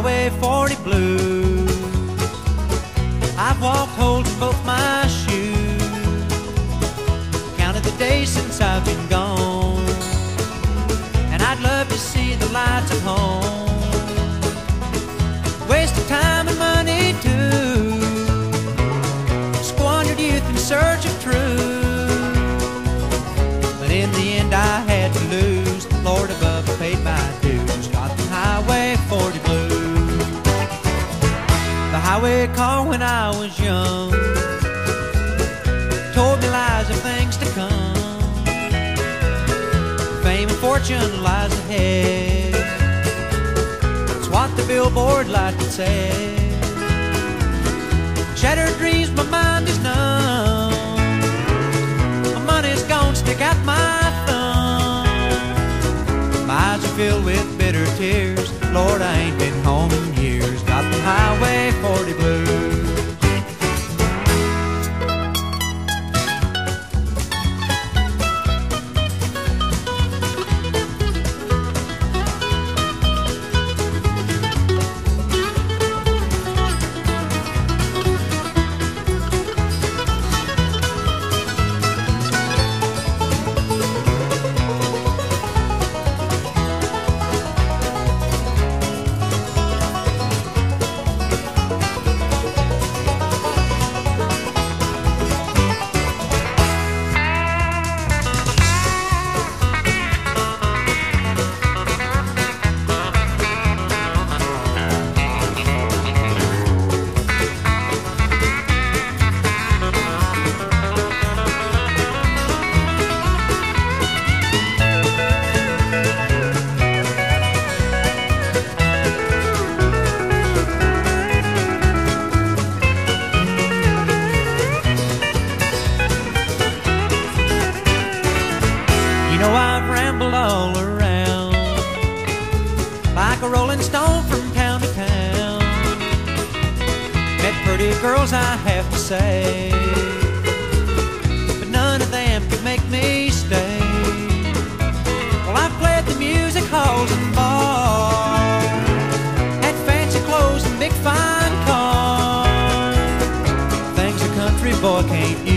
Highway 40 blues. I've walked holes in both my shoes, counted the days since I've been gone, and I'd love to see the lights of home. Wasted time and money too, squandered youth in search of truth, but in the end I had to lose. Lord above, I paid my dues. Got the Highway 40 blues. The highway car when I was young told me lies of things to come. Fame and fortune lies ahead, that's what the billboard light would say. Shattered dreams, my mind is numb, my money's gone, stick out my thumb. My eyes are filled with bitter tears, Lord, I ain't been home in years. Got the Highway 40 blues. You know I've rambled all around like a rolling stone from town to town. Met pretty girls, I have to say, but none of them could make me stay. Well, I've played the music halls and bars, had fancy clothes and big fine cars, things a country boy can't use.